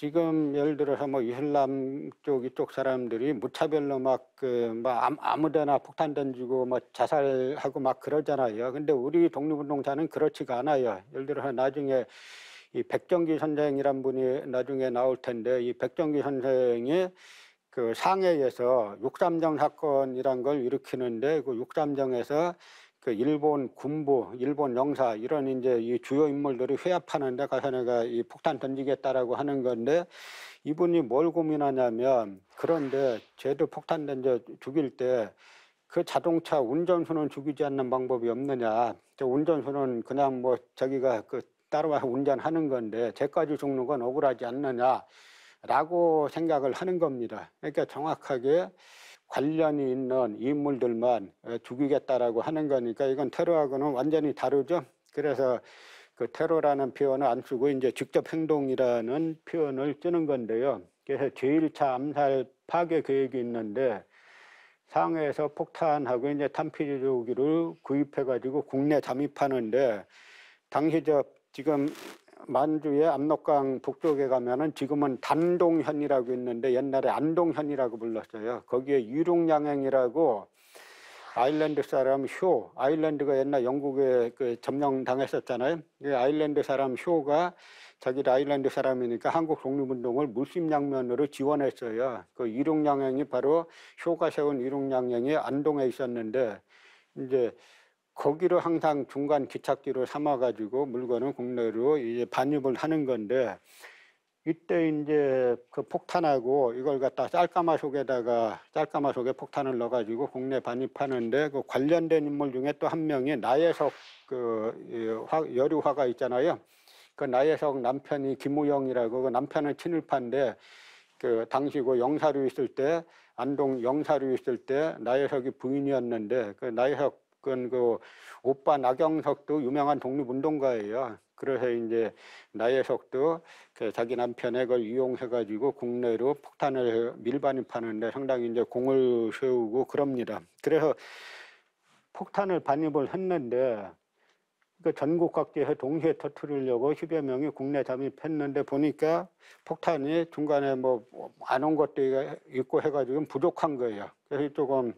지금 예를 들어서 뭐 이슬람 쪽 이쪽 사람들이 무차별로 막 아무데나 폭탄 던지고 뭐 자살하고 막 그러잖아요. 근데 우리 독립운동자는 그렇지가 않아요. 예를 들어서 나중에 이 백정기 선생이란 분이 나중에 나올 텐데, 이 백정기 선생이 그 상해에서 6.3정 사건이란 걸 일으키는데, 그 6.3정에서 그 일본 군부, 일본 영사 이런 이제 이 주요 인물들이 회합하는데 가서 내가 이 폭탄 던지겠다라고 하는 건데, 이분이 뭘 고민하냐면, 그런데 쟤도 폭탄 던져 죽일 때 그 자동차 운전수는 죽이지 않는 방법이 없느냐. 저 운전수는 그냥 뭐 자기가 그 따라와서 운전하는 건데 쟤까지 죽는 건 억울하지 않느냐라고 생각을 하는 겁니다. 그러니까 정확하게 관련이 있는 인물들만 죽이겠다라고 하는 거니까 이건 테러하고는 완전히 다르죠. 그래서 그 테러라는 표현을 안 쓰고 이제 직접 행동이라는 표현을 쓰는 건데요. 그래서 제1차 암살 파괴 계획이 있는데, 상해에서 폭탄하고 이제 탄피조기를 구입해가지고 국내 잠입하는데, 당시 지금 만주의 압록강 북쪽에 가면은 지금은 단동현이라고 있는데 옛날에 안동현이라고 불렀어요. 거기에 유륙양행이라고 아일랜드 사람 효, 아일랜드가 옛날 영국에 그 점령당했었잖아요. 그 아일랜드 사람 효가 자기 아일랜드 사람이니까 한국 독립운동을 물심양면으로 지원했어요. 그 유륙양행이 바로 효가 세운 유륙양행이 안동에 있었는데, 이제 거기로 항상 중간 기착지로 삼아가지고 물건을 국내로 이제 반입을 하는 건데, 이때 이제 그 폭탄하고 이걸 갖다 쌀가마 속에 폭탄을 넣어가지고 국내 반입하는데, 그 관련된 인물 중에 또 한 명이 나예석 여류화가 있잖아요. 그 나예석 남편이 김우영이라고, 그 남편은 친일파인데 그 당시 그 영사로 있을 때, 안동 영사로 있을 때 나예석이 부인이었는데, 그 나예석은 그 오빠 나경석도 유명한 독립운동가예요. 그래서 이제 나예석도 그 자기 남편의 걸 이용해가지고 국내로 폭탄을 밀반입하는데 상당히 이제 공을 세우고 그럽니다. 그래서 폭탄을 반입을 했는데, 그 전국 각지에서 동시에 터뜨리려고 10여 명이 국내 잠입했는데, 보니까 폭탄이 중간에 뭐 안 온 것도 있고 해가지고 부족한 거예요. 그래서 조금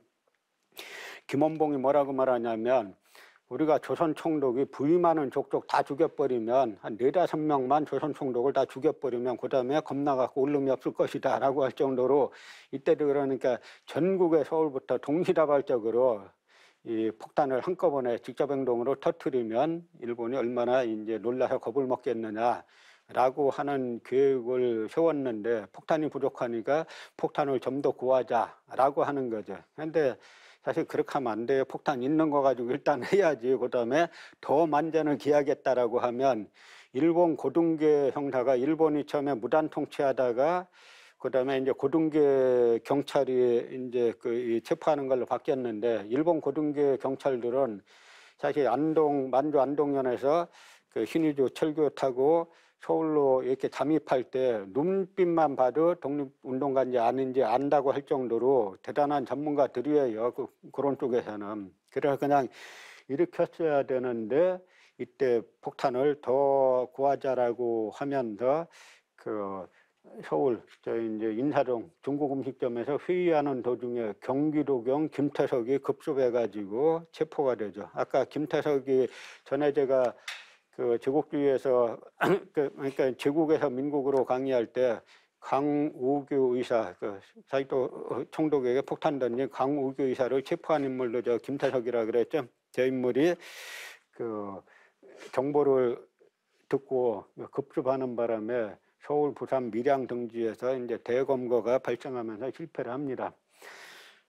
김원봉이 뭐라고 말하냐면, 우리가 조선 총독이 부위 많은 족족 다 죽여버리면, 한 4~5명만 조선 총독을 다 죽여버리면 그 다음에 겁나갖고 울름이 없을 것이다 라고 할 정도로, 이때도 그러니까 전국의 서울부터 동시다발적으로 이 폭탄을 한꺼번에 직접 행동으로 터뜨리면 일본이 얼마나 이제 놀라서 겁을 먹겠느냐라고 하는 계획을 세웠는데, 폭탄이 부족하니까 폭탄을 좀 더 구하자라고 하는 거죠. 그런데 사실 그렇게 하면 안 돼요. 폭탄 있는 거 가지고 일단 해야지. 그 다음에 더 만전을 기하겠다라고 하면, 일본 고등계 형사가 일본이 처음에 무단 통치하다가 그 다음에 이제 고등계 경찰이 이제 그 체포하는 걸로 바뀌었는데, 일본 고등계 경찰들은 사실 만주 안동현에서 그 신의주 철교 타고 서울로 이렇게 잠입할 때 눈빛만 봐도 독립운동가인지 아닌지 안다고 할 정도로 대단한 전문가들이에요. 그런 쪽에서는. 그래서 그냥 일으켰어야 되는데, 이때 폭탄을 더 구하자라고 하면서 그 서울 이제 인사동 중국 음식점에서 회의하는 도중에 경기도경 김태석이 급습해가지고 체포가 되죠. 아까 김태석이 전에 제가 그 제국주의에서 그러니까 제국에서 민국으로 강의할 때 강우규 의사, 그 사이도 총독에게 폭탄 던진 강우규 의사를 체포한 인물로 저 김태석이라 그랬죠. 저 인물이 그 정보를 듣고 급습하는 바람에 서울, 부산, 밀양 등지에서 이제 대검거가 발생하면서 실패를 합니다.